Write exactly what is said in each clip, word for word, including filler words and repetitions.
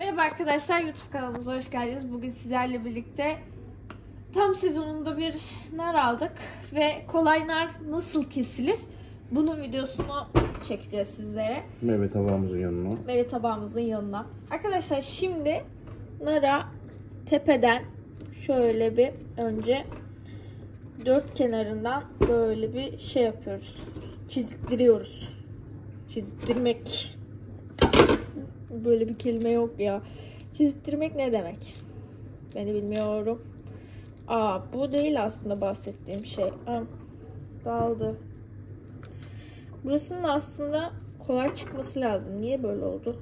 Merhaba arkadaşlar, YouTube kanalımıza hoş geldiniz. Bugün sizlerle birlikte tam sezonunda bir nar aldık ve kolay nar nasıl kesilir? Bunun videosunu çekeceğiz sizlere. Meyve tabağımızın yanına. Meyve tabağımızın yanına. Arkadaşlar şimdi nara tepeden şöyle bir önce dört kenarından böyle bir şey yapıyoruz. Çizdiriyoruz. Çizdirmek. Böyle bir kelime yok ya. Çizdirmek ne demek? Ben de bilmiyorum. Aa, bu değil aslında bahsettiğim şey. Aa, dağıldı. Burasının aslında kolay çıkması lazım. Niye böyle oldu?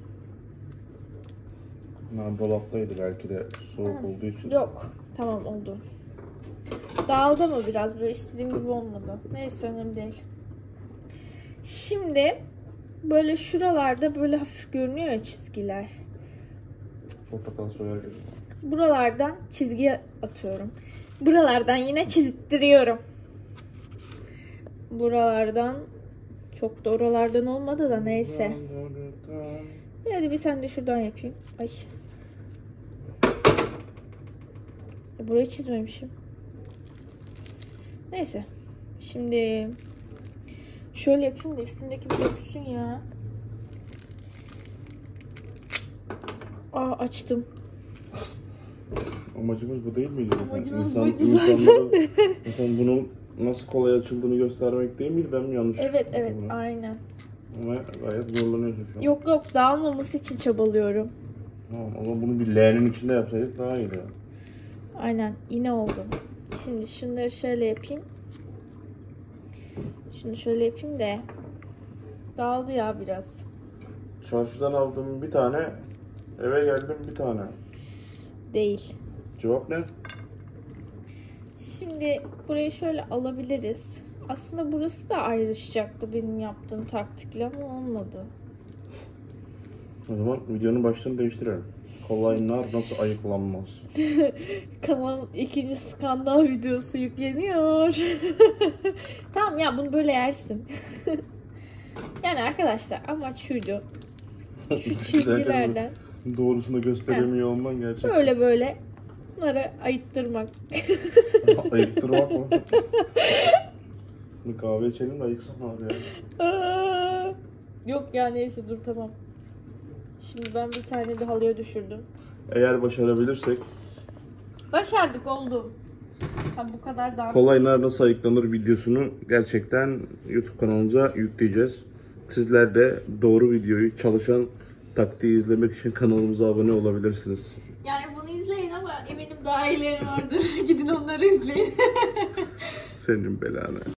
Nar dolaptaydı, belki de soğuk Ha. olduğu için. Yok. Tamam, oldu. Dağıldı mı biraz? Böyle istediğim gibi olmadı. Neyse, önemli değil. Şimdi böyle şuralarda böyle hafif görünüyor ya çizgiler. Portakal soyar gibi. Buralardan çizgi atıyorum. Buralardan yine çizdiriyorum. Buralardan çok da oralardan olmadı da neyse. Hadi bir tane de şuradan yapayım. Ay. E, burayı çizmemişim. Neyse. Şimdi şöyle yapayım da üstündeki bir yapışsın ya. Aa, açtım. Amacımız bu değil miydi? Amacımız İnsan, buydu insanlara, insan bunun nasıl kolay açıldığını göstermek değil miydi? Ben mi yanlış? Evet evet yaptım bunu? aynen. Ama gayet zorlanıyorsun şu an. Yok yok, dağılmaması için çabalıyorum. Tamam, o zaman bunu bir leğenin içinde yapsaydık daha iyiydi. Aynen, yine oldu. Şimdi şunları şöyle yapayım. Şunu şöyle yapayım da dağıldı ya biraz. Çarşıdan aldığım bir tane, eve geldim bir tane. Değil. Cevap ne? Şimdi burayı şöyle alabiliriz. Aslında burası da ayrışacaktı benim yaptığım taktikle ama olmadı. O zaman videonun başlığını değiştirelim. Kolay nar nasıl ayıklanmaz? Kanalın ikinci skandal videosu yükleniyor. Tamam ya, bunu böyle yersin. Yani arkadaşlar amaç şuydu. Şu çizgilerden Doğrusunu gösteremiyor olman gerçekten. böyle böyle bunları ayıttırmak. Ayıktırmak mı? Bir kahve içelim de ayıksın abi ya. Aa! Yok ya, neyse dur tamam. Şimdi ben bir tane de halıya düşürdüm. Eğer başarabilirsek Başardık, oldu. Ha, bu kadar da. kolay nar nasıl ayıklanır videosunu gerçekten YouTube kanalımıza yükleyeceğiz. Sizler de doğru videoyu, çalışan taktiği izlemek için kanalımıza abone olabilirsiniz. Yani bunu izleyin ama eminim daha iyileri vardır. Gidin onları izleyin. Senin belanı.